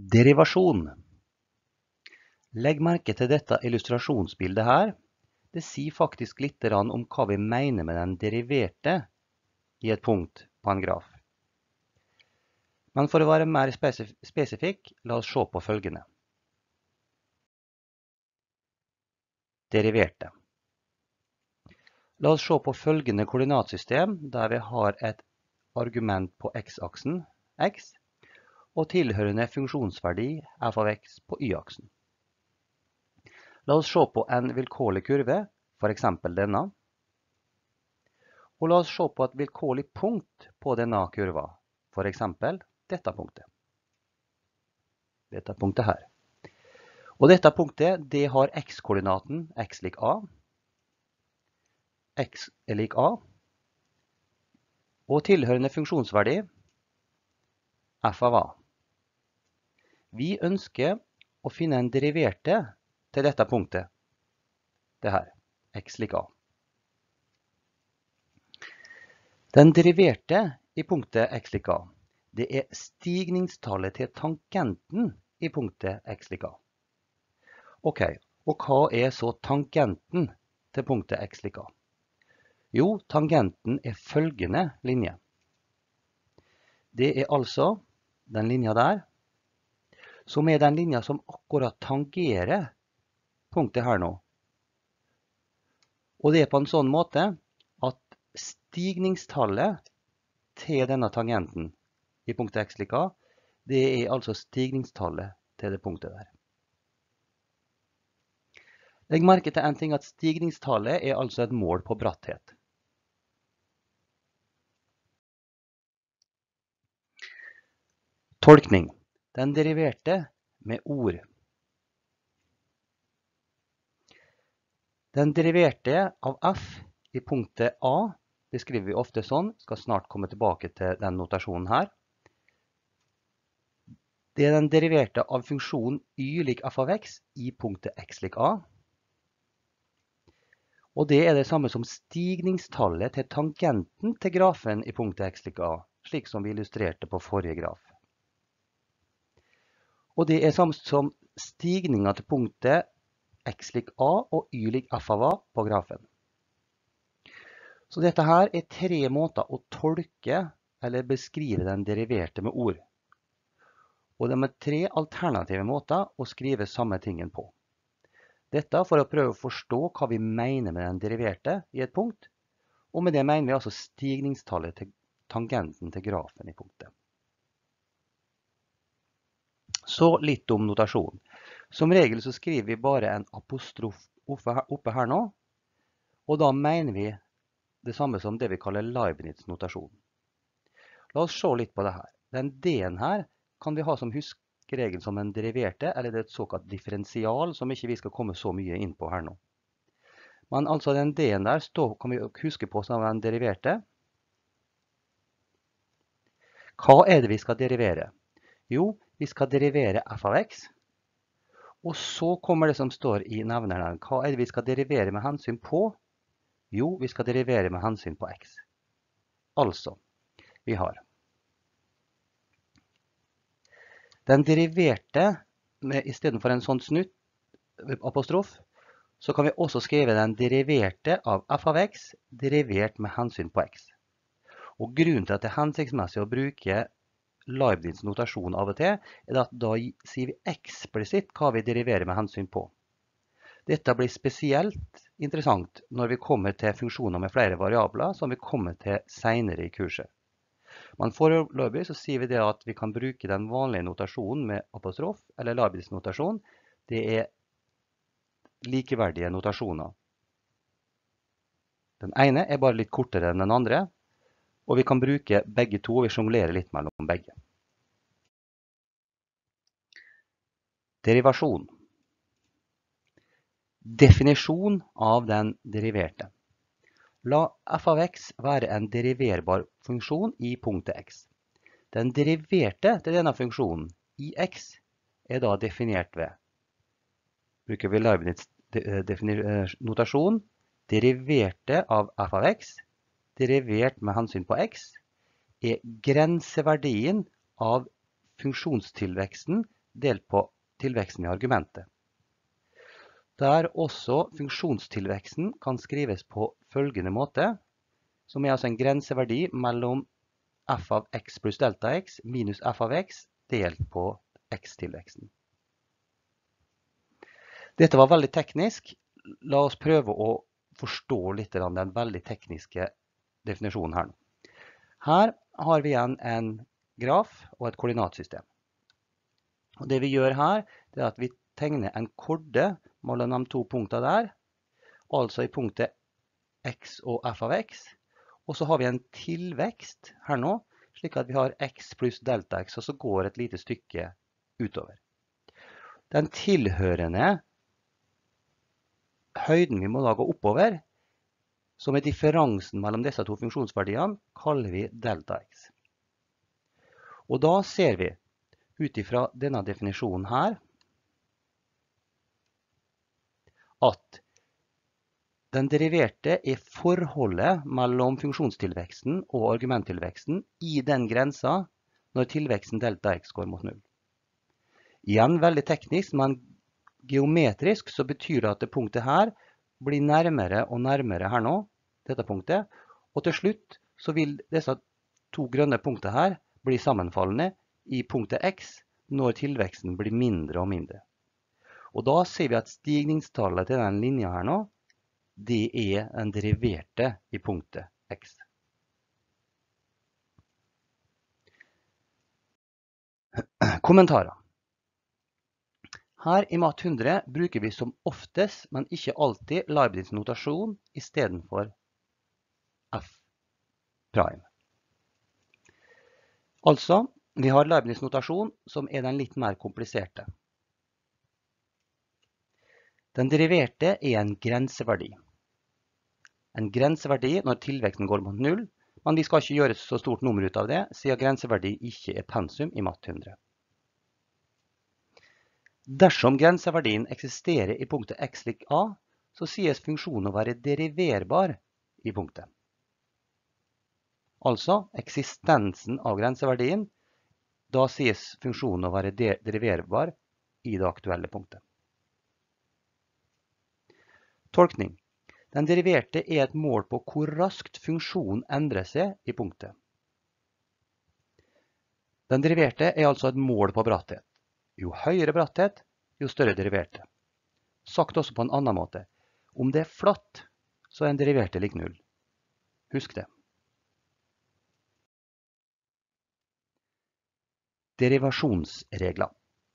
Derivasjon. Legg merke til dette illustrasjonsbildet her. Det sier faktisk litt om hva vi mener med den deriverte i et punkt på en graf. Men for å være mer spesifikk, la oss se på følgende. Deriverte. La oss se på følgende koordinatsystem, der vi har et argument på x-aksen, x, og tilhørende funksjonsverdi f av x på y-aksen. La oss se på en vilkårlig kurve, for eksempel denne. Og la oss se på et vilkårlig punkt på denne kurva, for eksempel dette punktet. Dette punktet her. Og dette punktet, det har x-koordinaten x lik a, x er lik a, og tilhørende funksjonsverdi f av a. Vi ønsker å finne en deriverte til dette punktet, det her, x lik a. Den deriverte i punktet x lik a, det er stigningstallet til tangenten i punktet x lik a. Ok, og hva er så tangenten til punktet x lik a? Jo, tangenten er følgende linje. Det er altså den linja der, som er den linja som akkurat tangerer punktet her nå. Og det er på en sånn måte at stigningstallet til denne tangenten i punktet x lik a, det er altså stigningstallet til det punktet der. Legg merke til en ting at stigningstallet er altså et mål på bratthet. Tolkning. Den deriverte med ord. Den deriverte av f i punktet a, det skriver vi ofte sånn, skal snart komme tilbake til den notasjonen her. Det er den deriverte av funksjonen y lik f av x i punktet x lik a. Og det er det samme som stigningstallet til tangenten til grafen i punktet x lik a, slik som vi illustrerte på forrige graf. Og det er samme som stigningen til punktet x lik a og y lik f av a på grafen. Så dette her er tre måter å tolke eller beskrive den deriverte med ord. Og det er tre alternative måter å skrive samme tingen på. Dette for å prøve å forstå hva vi mener med den deriverte i et punkt, og med det mener vi altså stigningstallet til tangenten til grafen i punktet. Så litt om notasjon. Som regel så skriver vi bare en apostrof oppe her nå, og da mener vi det samme som det vi kaller Leibniz-notasjon. La oss se litt på det her. Den d-en her kan vi ha som huskeregel som en deriverte, eller det er et såkalt differensial som ikke vi skal komme så mye inn på her nå. Men altså den d-en der kan vi huske på som en deriverte. Hva er det vi skal derivere? Jo, vi skal derivere f av x, og så kommer det som står i nevneren. Hva er det vi skal derivere med hensyn på? Jo, vi skal derivere med hensyn på x. Altså, vi har den deriverte, i stedet for en sånn snutt, apostrof, så kan vi også skrive den deriverte av f av x, derivert med hensyn på x. Og grunnen til at det er hensiktsmessig å bruke Leibniz notasjon av og til, er at da sier vi eksplisitt hva vi deriverer med hensyn på. Dette blir spesielt interessant når vi kommer til funksjoner med flere variabler, som vi kommer til senere i kurset. Men foreløpig så sier vi det at vi kan bruke den vanlige notasjonen med apostrof, eller Leibniz notasjon. Det er likeverdige notasjoner. Den ene er bare litt kortere enn den andre, og vi kan bruke begge to, og vi jonglerer litt mellom begge. Derivasjon. Definisjon av den deriverte. La f av x være en deriverbar funksjon i punktet x. Den deriverte til denne funksjonen i x er da definert ved. Bruker vi Leibniz notasjon, deriverte av f av x, derivert med hensyn på x, er grenseverdien av funksjonstilveksten delt på tilveksten i argumentet. Der også funksjonstilveksten kan skrives på følgende måte, som er altså en grenseverdi mellom f av x pluss delta x minus f av x delt på x-tilveksten. Dette var veldig teknisk. La oss prøve å forstå litt den veldig tekniske definisjonen her. Her har vi igjen en graf og et koordinatsystem. Og det vi gjør her, det er at vi tegner en korde mellom de to punktene der, altså i punktet x og f av x. Og så har vi en tilvekst her nå, slik at vi har x pluss delta x, og så går et lite stykke utover. Den tilhørende høyden vi må da gå oppover, som er differansen mellom disse to funksjonsverdiene, kaller vi delta x. Og da ser vi, ut ifra denne definisjonen her, at den deriverte er forholdet mellom funksjonstilveksten og argumenttilveksten i den grensa når tilveksten delta x går mot 0. Igjen veldig teknisk, men geometrisk så betyr det at det punktet her blir nærmere og nærmere her nå, dette punktet, og til slutt så vil disse to grønne punktene her bli sammenfallende i punktet x når tilveksten blir mindre og mindre. Og da ser vi at stigningstallet til den linja her nå, det er den deriverte i punktet x. Kommentarer. Her i Math 100 bruker vi som oftest, men ikke alltid, Leibniz notasjon i stedet for f prime. Altså, vi har Leibniz notasjon som er den litt mer kompliserte. Den deriverte er en grenseverdi. En grenseverdi når tilveksten går mot 0, men vi skal ikke gjøre så stort nummer ut av det, siden grenseverdi ikke er pensum i Math 100. Dersom grenseverdien eksisterer i punktet x lik a, så sies funksjonen å være deriverbar i punktet. Altså, eksistensen av grenseverdien, da sies funksjonen å være deriverbar i det aktuelle punktet. Tolkning. Den deriverte er et mål på hvor raskt funksjonen endrer seg i punktet. Den deriverte er altså et mål på bratthet. Jo høyere bratthet, jo større deriverte. Sagt også på en annen måte. Om det er flatt, så er en deriverte lik 0. Husk det. Derivasjonsregler.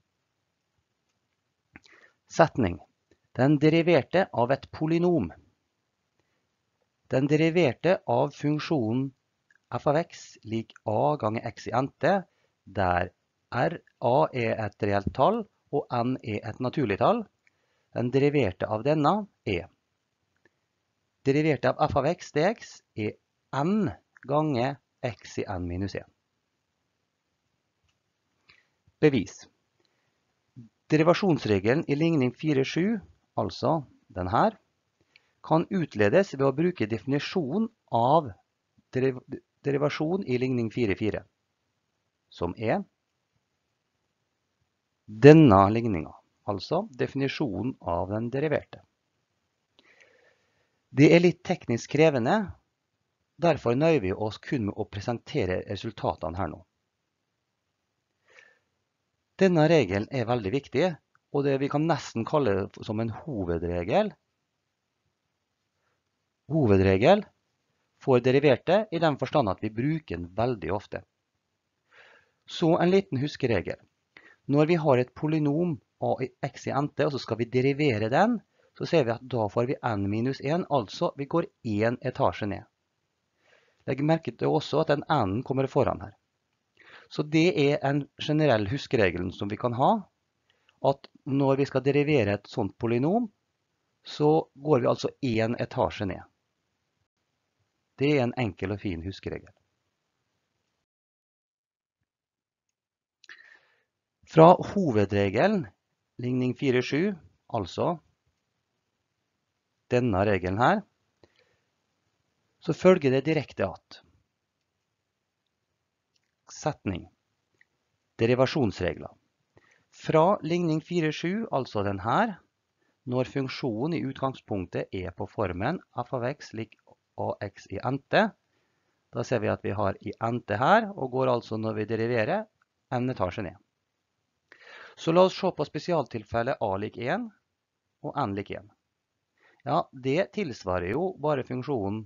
Setning. Den deriverte av et polynom. Den deriverte av funksjonen f av x lik a ganger x i ente, der a er et reelt tall og n er et naturlig tall. Den deriverte av denne er. Deriverte av f av x dx er n ganger x i n minus 1. Bevis. Derivasjonsregelen i ligning 4,7, altså den her, kan utledes ved å bruke definisjon av derivasjon i ligning 4,4, som er denne ligningen, altså definisjonen av den deriverte. Det er litt teknisk krevende, derfor nøyer vi oss kun med å presentere resultatene her nå. Denne regelen er veldig viktig, og det vi kan nesten kalle det som en hovedregel. Hovedregel for deriverte i den forstand at vi bruker den veldig ofte. Så en liten huskeregel. Når vi har et polynom a i x i ente, og så skal vi derivere den, så ser vi at da får vi n minus 1, altså vi går en etasje ned. Legg merke til også at den n kommer foran her. Så det er en generell huskeregel som vi kan ha, at når vi skal derivere et sånt polynom, så går vi altså en etasje ned. Det er en enkel og fin huskeregel. Fra hovedregelen, ligning 4,7, altså denne regelen her, så følger det direkte at setning, derivasjonsregler. Fra ligning 4,7, altså den her, når funksjonen i utgangspunktet er på formen f av x lik ax i ente, da ser vi at vi har i ente her, og går altså når vi deriverer en etasje ned. Så la oss se på spesialtilfellet a lik 1 og n lik 1. Ja, det tilsvarer jo bare funksjonen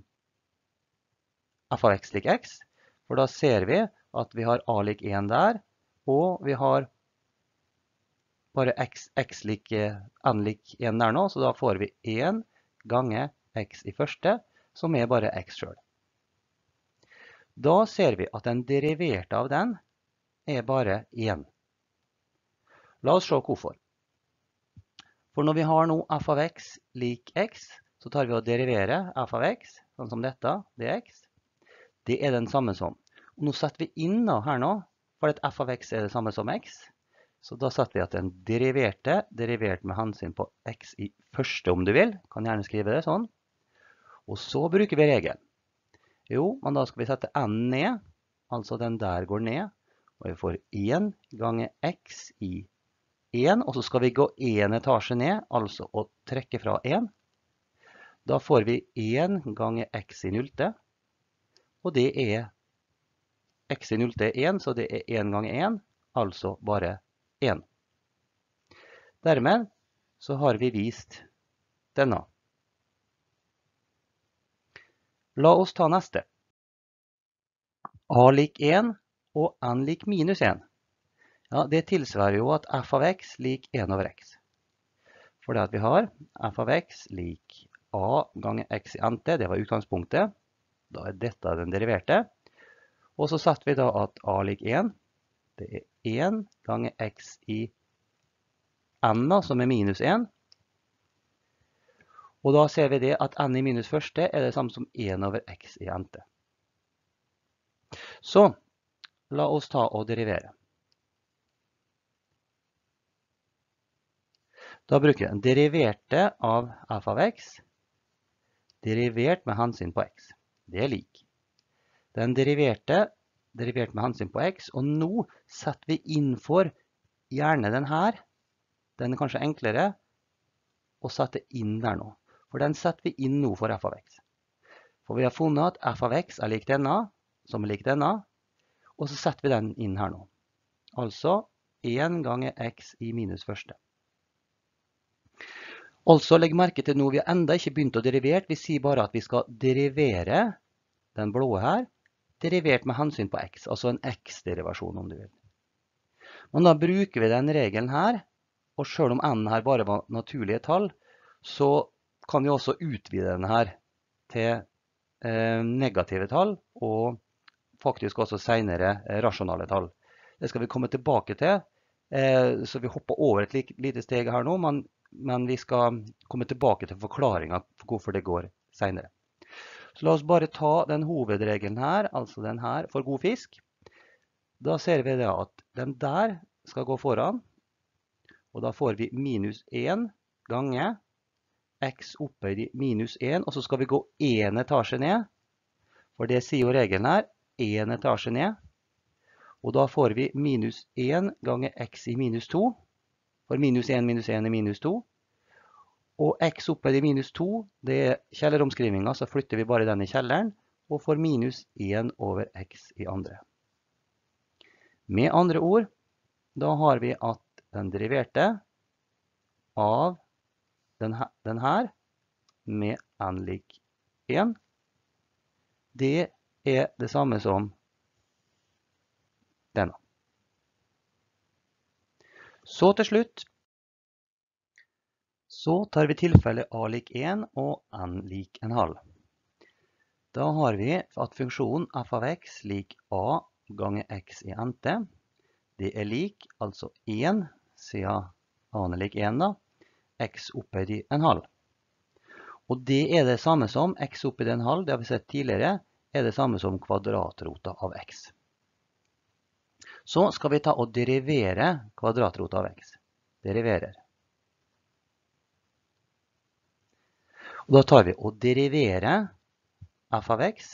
f av x lik x, for da ser vi at vi har a lik 1 der, og vi har bare x lik n lik 1 der nå, så da får vi 1 ganger x i første, som er bare x selv. Da ser vi at den deriverte av den er bare 1. La oss se hvorfor. For når vi har nå f av x lik x, så tar vi og deriverer f av x, sånn som dette, dx. Det er den samme som. Og nå setter vi inn da her nå, for at f av x er det samme som x. Så da setter vi at den deriverte, derivert med hensyn på x i første om du vil. Kan gjerne skrive det sånn. Og så bruker vi regelen. Jo, men da skal vi sette n ned, altså den der går ned. Og vi får 1 ganger x i 1, og så skal vi gå 1 etasje ned, altså å trekke fra 1. Da får vi 1 ganger x i nullte, og det er x i nullte er 1, så det er 1 ganger 1, altså bare 1. Dermed så har vi vist denne. La oss ta neste. A lik 1 og n lik minus 1. Ja, det tilsvarer jo at f av x lik 1 over x. For det at vi har f av x lik a ganger x i ente, det var utgangspunktet. Da er dette den deriverte. Og så setter vi da at a lik 1, det er 1 ganger x i n, som er minus 1. Og da ser vi det at n i minus første er det samme som 1 over x i ente. Så, la oss ta og derivere. Da bruker jeg den deriverte av f av x, derivert med hensyn på x. Det er lik. Den deriverte, derivert med hensyn på x, og nå setter vi inn for gjerne den her. Den er kanskje enklere å sette inn der nå. For den setter vi inn nå for f av x. For vi har funnet at f av x er lik denne, som er lik denne, og så setter vi den inn her nå. Altså 1 ganger x i minus første. Altså legg merke til nå, vi har enda ikke begynt å derivere, vi sier bare at vi skal derivere den blå her, derivert med hensyn på x, altså en x-derivasjon om du vil. Men da bruker vi den regelen her, og selv om n her bare var naturlige tall, så kan vi også utvide den her til negative tall, og faktisk også senere rasjonale tall. Det skal vi komme tilbake til, så vi hopper over et lite steg her nå, men vi skal komme tilbake til forklaringen for hvorfor det går senere. Så la oss bare ta den hovedregelen her, altså den her, for god fisk. Da ser vi det at den der skal gå foran, og da får vi minus 1 ganger x opphøyd i minus 1, og så skal vi gå 1 etasje ned, for det sier jo regelen her, 1 etasje ned, og da får vi minus 1 ganger x i minus 2, for minus 1 er minus 2, og x opphøyd i minus 2, det er kjelleromskrivningen, så flytter vi bare den i kjelleren, og får minus 1 over x i andre. Med andre ord, da har vi at den deriverte av den her, med n lik 1, det er det samme som denne. Så til slutt, så tar vi tilfelle a lik 1 og n lik en halv. Da har vi at funksjonen f av x lik a ganger x i ente. Det er lik, altså 1, siden a er lik 1 da, x opphøyd i en halv. Og det er det samme som x opphøyd i en halv, det har vi sett tidligere, er det samme som kvadratrota av x. Så skal vi ta og derivere kvadratrota av x. Deriverer. Og da tar vi og deriverer f av x,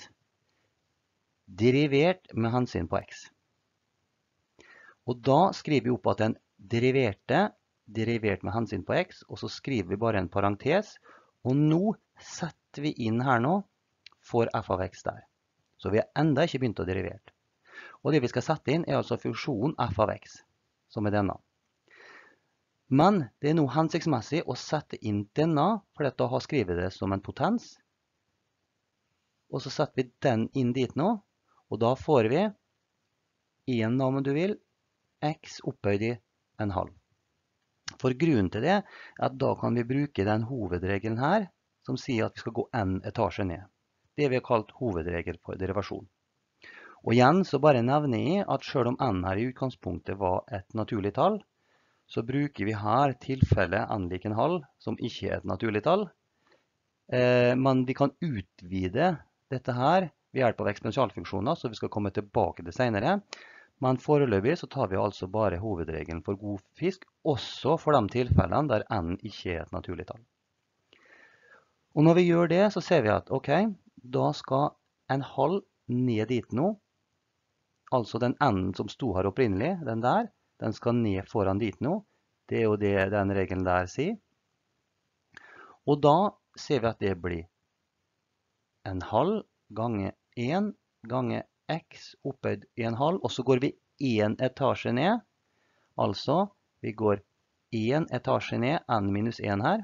derivert med hensyn på x. Og da skriver vi opp at den derivert med hensyn på x, og så skriver vi bare en parentes, og nå setter vi inn her nå for f av x der. Så vi har enda ikke begynt å derivere. Og det vi skal sette inn er altså funksjonen f av x, som er denne. Men det er nå hensiktsmessig å sette inn denne, for da har skrivet det som en potens. Og så setter vi den inn dit nå, og da får vi, igjen da om du vil, x opphøyd i en halv. For grunnen til det er at da kan vi bruke den hovedregelen her, som sier at vi skal gå n etasje ned. Det vi har kalt hovedregel for derivasjon. Og igjen så bare nevner jeg at selv om n her i utgangspunktet var et naturlig tall, så bruker vi her tilfellet n lik en halv, som ikke er et naturlig tall. Men vi kan utvide dette her ved hjelp av eksponentialfunksjoner, så vi skal komme tilbake til senere. Men foreløpig så tar vi altså bare hovedregelen for god fisk, også for de tilfellene der n ikke er et naturlig tall. Og når vi gjør det, så ser vi at, ok, da skal en halv ned dit nå. Altså den n som sto her opprinnelig, den der, den skal ned foran dit nå. Det er jo det den regelen der sier. Og da ser vi at det blir en halv ganger 1 ganger x opphøyd i en halv, og så går vi 1 etasje ned. Altså, vi går 1 etasje ned, n minus 1 her.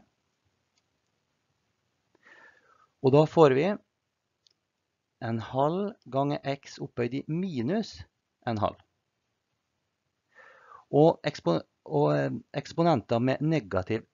Og da får vi en halv ganger x opphøyd i minus en halv. Og eksponenter med negativ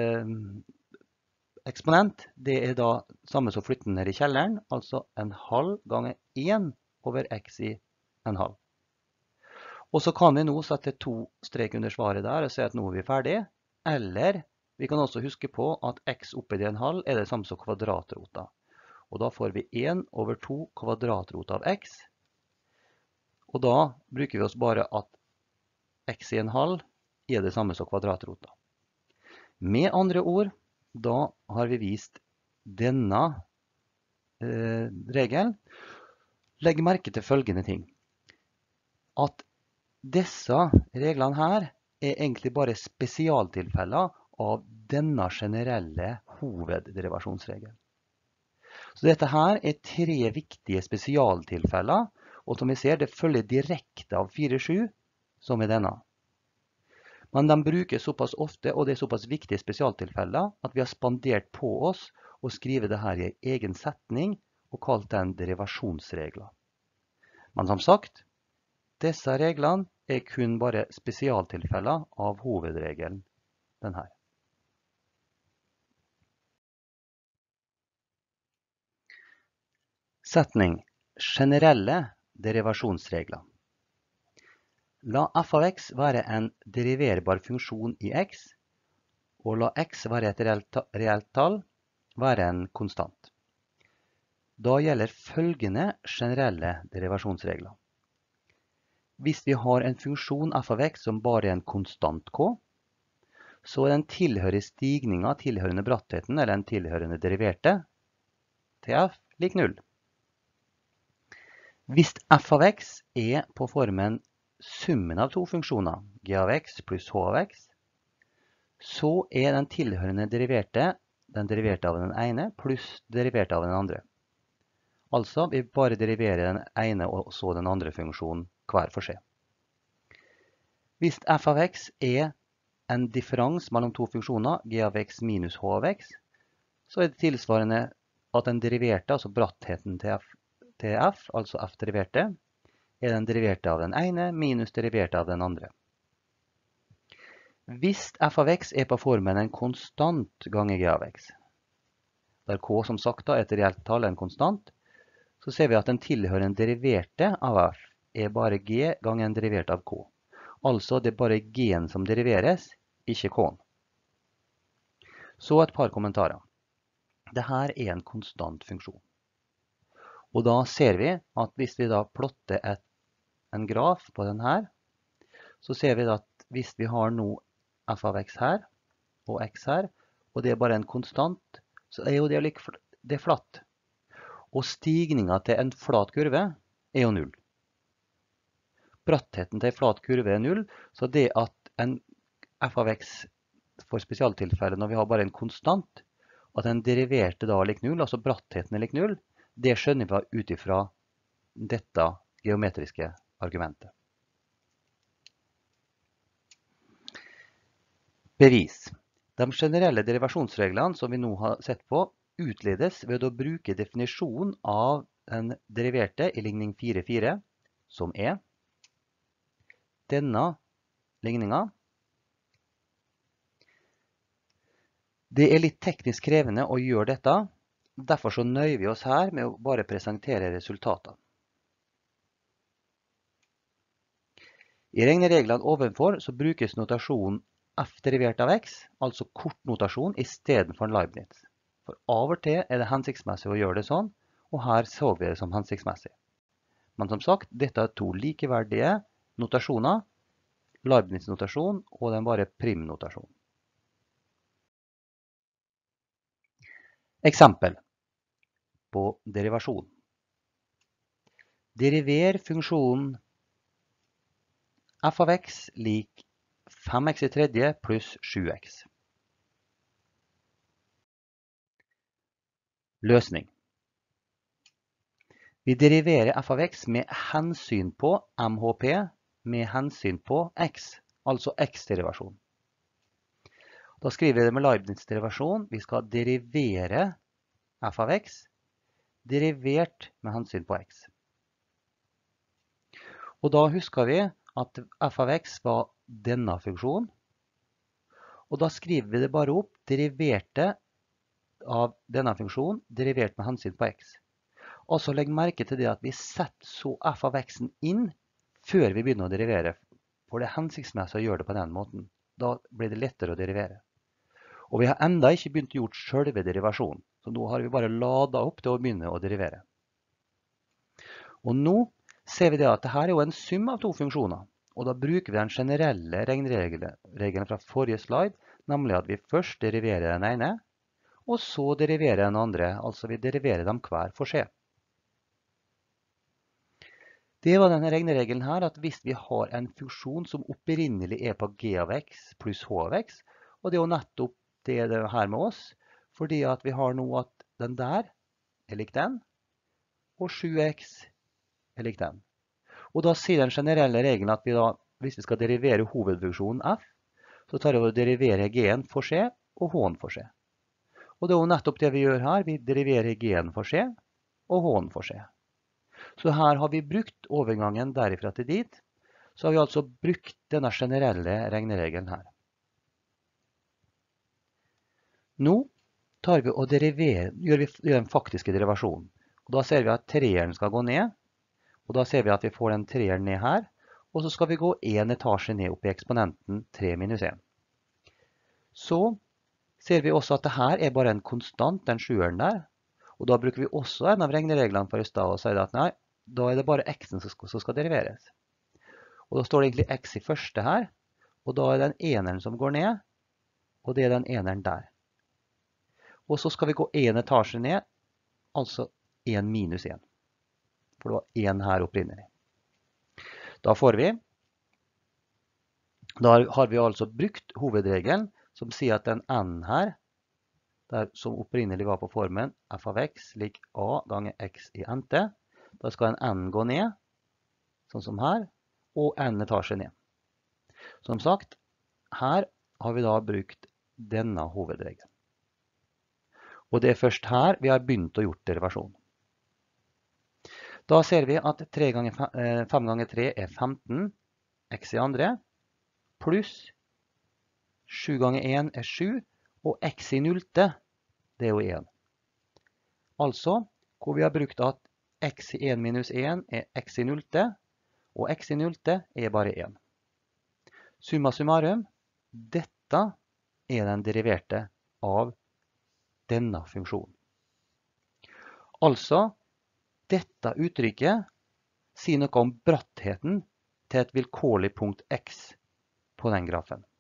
eksponent, det er da samme som flytten ned i kjelleren, altså en halv ganger 1 over x i en halv. Og så kan vi nå sette 2 strek under svaret der og si at nå er vi ferdig. Eller vi kan også huske på at x opphøyd i en halv er det samme som kvadratrota. Og da får vi 1 over 2 kvadratrota av x. Og da bruker vi oss bare at x i en halv er det samme som kvadratrota. Med andre ord, da har vi vist denne regelen. Legg merke til følgende ting. At disse reglene her er egentlig bare spesialtilfeller av denne generelle hovedderivasjonsregelen. Så dette her er 3 viktige spesialtilfeller, og som vi ser, det følger direkte av 4-7, som er denne. Men de brukes såpass ofte, og det er såpass viktige spesialtilfeller, at vi har spandert på oss å skrive det her i en egen setning, og kalt den derivasjonsregler. Men som sagt, disse reglene er kun bare spesialtilfeller av hovedregelen, den her. Setning: generelle derivasjonsregler. La f av x være en deriverbar funksjon i x, og la x være et reelt tall, være en konstant. Da gjelder følgende generelle derivasjonsregler. Hvis vi har en funksjon f av x som bare er en konstant k, så er den tilhører stigningen, tilhørende brattheten, eller den tilhørende deriverte, til f lik 0. Hvis f av x er på formen summen av to funksjoner, g av x pluss h av x, så er den tilhørende deriverte den deriverte av den ene pluss deriverte av den andre. Altså, vi bare deriverer den ene og så den andre funksjonen hver for seg. Hvis f av x er en differens mellom to funksjoner, g av x minus h av x, så er det tilsvarende at den deriverte, altså brattheten til f, altså f deriverte, er den deriverte av den ene minus deriverte av den andre. Hvis f av x er på formen en konstant ganger g av x, der k som sagt er et reelt tall, en konstant, så ser vi at den tilhørende deriverte av f er bare g ganger en derivert av k. Altså det er bare g-en som deriveres, ikke k-en. Så et par kommentarer. Dette er en konstant funksjon. Og da ser vi at hvis vi da plotter en graf på den her, så ser vi at hvis vi har nå f av x her og x her, og det er bare en konstant, så er jo det flatt. Og stigningen til en flat kurve er jo 0. Brattheten til en flat kurve er 0, så det at en f av x for spesialtilfellet når vi har bare en konstant, at den deriverte da er lik 0, altså brattheten er lik 0, det skjønner vi ut ifra dette geometriske argumentet. Bevis. De generelle derivasjonsreglene som vi nå har sett på, utledes ved å bruke definisjonen av den deriverte i ligning 4,4, som er denne ligningen. Det er litt teknisk krevende å gjøre dette, derfor så nøyer vi oss her med å bare presentere resultatene. I regnereglene ovenfor så brukes notasjonen f derivert av x, altså kortnotasjon i stedet for Leibniz. For av og til er det hensiktsmessig å gjøre det sånn, og her så vi det som hensiktsmessig. Men som sagt, dette er to likeverdige notasjoner, Leibniz-notasjon og den bare primnotasjon. Eksempel på derivasjon. Deriver funksjonen f av x lik 5x i tredje pluss 7x. Løsning. Vi deriverer f av x med hensyn på MHP med hensyn på x, altså x-derivasjon. Da skriver vi det med Leibniz-derivasjon. Vi skal derivere f av x, derivert med hensyn på x. Og da husker vi at f av x var denne funksjonen. Og da skriver vi det bare opp, deriverte av denne funksjonen, derivert med hensyn på x. Og så legg merke til det at vi setter så f av x-en inn før vi begynner å derivere. For det er hensiktsmessig å gjøre det på den måten. Da blir det lettere å derivere. Og vi har enda ikke begynt å gjøre selve derivasjonen. Så nå har vi bare ladet opp til å begynne å derivere. Og nå ser vi det at dette er jo en sum av to funksjoner. Og da bruker vi den generelle regelen fra forrige slide, nemlig at vi først deriverer den ene, og så deriverer den andre, altså vi deriverer dem hver for seg. Det var denne regneregelen her, at hvis vi har en funksjon som opprinnelig er på g av x pluss h av x, og det er jo nettopp det her med oss, fordi at vi har nå at den der er lik den, og 7x er lik den. Og da sier den generelle regelen at vi da, hvis vi skal derivere hovedfunksjonen f, så tar vi å derivere g-en for seg og h-en for seg. Og det er jo nettopp det vi gjør her, vi deriverer g-en for seg og h-en for seg. Så her har vi brukt overgangen derifra til dit, så har vi altså brukt denne generelle regneregelen her. Nå tar vi og gjør vi den faktiske derivasjonen. Og da ser vi at treeren skal gå ned, og da ser vi at vi får den treeren ned her, og så skal vi gå en etasje ned opp i eksponenten 3 minus 1. Så ser vi også at dette er bare en konstant, den sjueren der, og da bruker vi også en av regnereglene for i stad og sier at nei, da er det bare x-en som skal deriveres. Og da står det egentlig x i første her, og da er det den eneren som går ned, og det er den eneren der. Og så skal vi gå en etasje ned, altså 1 minus 1. For det var 1 her opprinnelig. Da har vi altså brukt hovedregelen som sier at den n her, som opprinnelig var på formen f av x lik a ganger x i nt, da skal en n gå ned, sånn som her, og n etasje ned. Som sagt, her har vi da brukt denne hovedregelen. Og det er først her vi har begynt å gjøre derivasjon. Da ser vi at 5 ganger 3 er 15, x i andre, pluss 7 ganger 1 er 7, og x i nullte, det er jo 1. Altså, hvor vi har brukt at x i 1 minus 1 er x i nullte, og x i nullte er bare 1. Summa summarum, dette er den deriverte av denne funksjonen. Altså, dette uttrykket sier noe om brattheten til et vilkårlig punkt x på den grafen.